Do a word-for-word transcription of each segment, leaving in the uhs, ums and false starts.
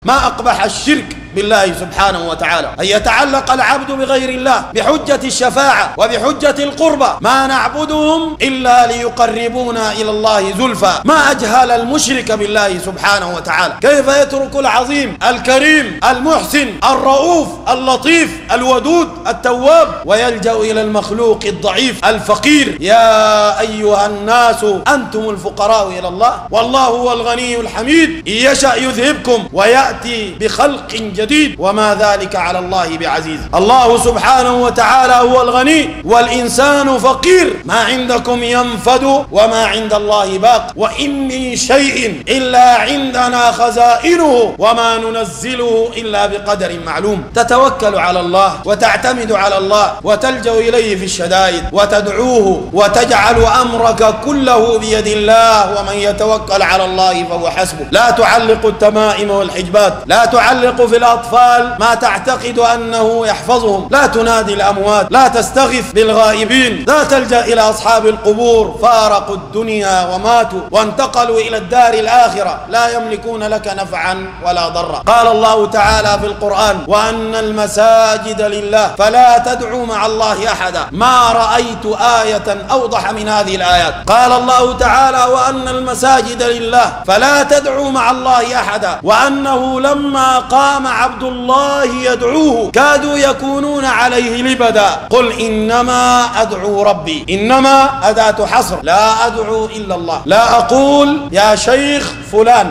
ما أقبح الشرك بالله سبحانه وتعالى أن يتعلق العبد بغير الله بحجة الشفاعة وبحجة القربة. ما نعبدهم إلا ليقربونا إلى الله زلفى. ما أجهل المشرك بالله سبحانه وتعالى كيف يترك العظيم الكريم المحسن الرؤوف اللطيف الودود التواب ويلجأ إلى المخلوق الضعيف الفقير. يا أيها الناس أنتم الفقراء إلى الله والله هو الغني الحميد. إن يشأ يذهبكم ويأتي بخلق جديد وما ذلك على الله بعزيز. الله سبحانه وتعالى هو الغني والإنسان فقير. ما عندكم ينفد وما عند الله باق. وإن من شيء إلا عندنا خزائنه وما ننزله إلا بقدر معلوم. تتوكل على الله وتعتمد على الله وتلجأ إليه في الشدائد وتدعوه وتجعل أمرك كله بيد الله. ومن يتوكل على الله فهو حسبه. لا تعلق التمائم والحجبات. لا تعلق في الأطفال ما تعتقد أنه يحفظهم. لا تنادي الأموات. لا تستغث بالغائبين. لا تلجأ إلى أصحاب القبور. فارقوا الدنيا وماتوا وانتقلوا إلى الدار الآخرة لا يملكون لك نفعا ولا ضرا. قال الله تعالى في القرآن وأن المساجد لله فلا تدعوا مع الله أحدا. ما رأيت آية أوضح من هذه الآيات. قال الله تعالى وأن المساجد لله فلا تدعوا مع الله أحدا وأنه لما قام عبد الله يدعوه كادوا يكونون عليه لبدا. قل إنما أدعو ربي. إنما أداة حصر. لا أدعو إلا الله. لا أقول يا شيخ فلان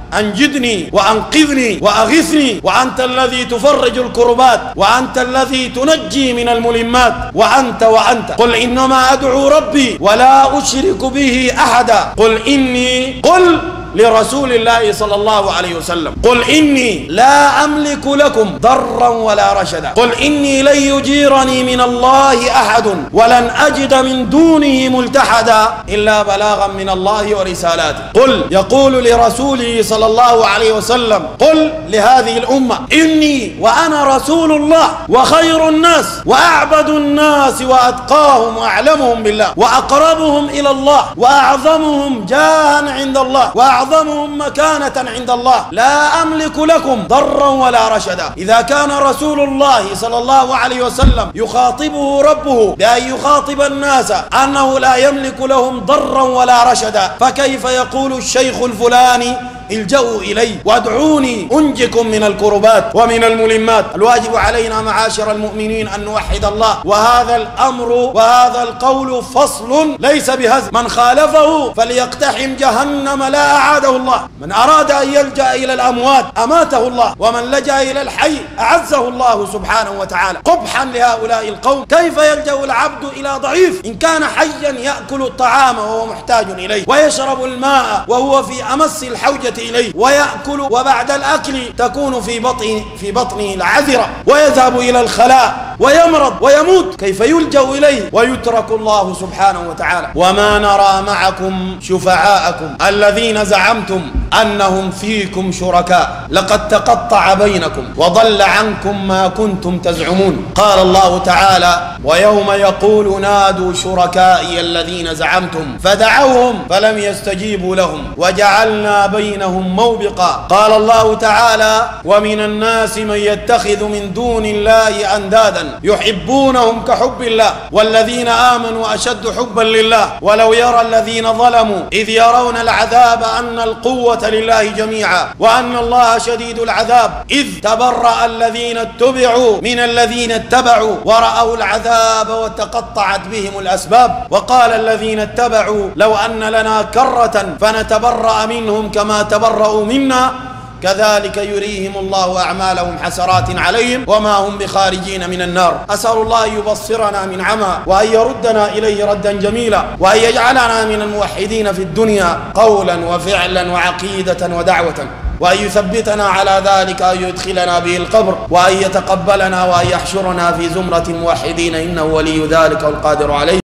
أنجدني وأنقذني وأغثني وأنت الذي تفرج الكربات وأنت الذي تنجي من الملمات وأنت وأنت. قل إنما أدعو ربي ولا أشرك به أحدا. قل إني قل لرسول الله صلى الله عليه وسلم قل إني لا أملك لكم ضرا ولا رشدا. قل إني لن يجيرني من الله أحد ولن أجد من دونه ملتحدا إلا بلاغا من الله ورسالاته. قل يقول لرسوله صلى الله عليه وسلم قل لهذه الأمة إني وأنا رسول الله وخير الناس وأعبد الناس وأتقاهم وأعلمهم بالله وأقربهم إلى الله وأعظمهم جاها عند الله وأعظمهم مكانة عند الله. لا أملك لكم ضرا ولا رشدا. إذا كان رسول الله صلى الله عليه وسلم يخاطبه ربه بأن يخاطب الناس أنه لا يملك لهم ضرا ولا رشدا فكيف يقول الشيخ الفلاني الجأوا إلي وادعوني أنجكم من الكربات ومن الملمات. الواجب علينا معاشر المؤمنين أن نوحد الله. وهذا الأمر وهذا القول فصل ليس بهزل. من خالفه فليقتحم جهنم لا أعاده الله. من أراد أن يلجأ إلى الأموات أماته الله ومن لجأ إلى الحي أعزه الله سبحانه وتعالى. قبحا لهؤلاء القوم. كيف يلجأ العبد إلى ضعيف إن كان حيا يأكل الطعام وهو محتاج إليه ويشرب الماء وهو في أمس الحوجة إليه ويأكل وبعد الأكل تكون في بطن في بطنه العذرة ويذهب إلى الخلاء ويمرض ويموت. كيف يلجأ إليه ويترك الله سبحانه وتعالى. وما نرى معكم شفعاءكم الذين زعمتم أنهم فيكم شركاء لقد تقطع بينكم وضل عنكم ما كنتم تزعمون. قال الله تعالى ويوم يقول نادوا شركائي الذين زعمتم فدعوهم فلم يستجيبوا لهم وجعلنا بينهم موبقا. قال الله تعالى ومن الناس من يتخذ من دون الله أندادا يحبونهم كحب الله والذين آمنوا أشد حبا لله ولو يرى الذين ظلموا إذ يرون العذاب أن القوة لله جميعا وأن الله شديد العذاب إذ تبرأ الذين اتبعوا من الذين اتبعوا ورأوا العذاب وتقطعت بهم الأسباب. وقال الذين اتبعوا لو أن لنا كرة فنتبرأ منهم كما تبرأوا منا كذلك يريهم الله أعمالهم حسرات عليهم وما هم بخارجين من النار. أسأل الله أن يبصرنا من عمى وأن يردنا إليه ردا جميلا وأن يجعلنا من الموحدين في الدنيا قولا وفعلا وعقيدة ودعوة وأن يثبتنا على ذلك أن يدخلنا به القبر وأن يتقبلنا وأن يحشرنا في زمرة موحدين إنه ولي ذلك والقادر عليه.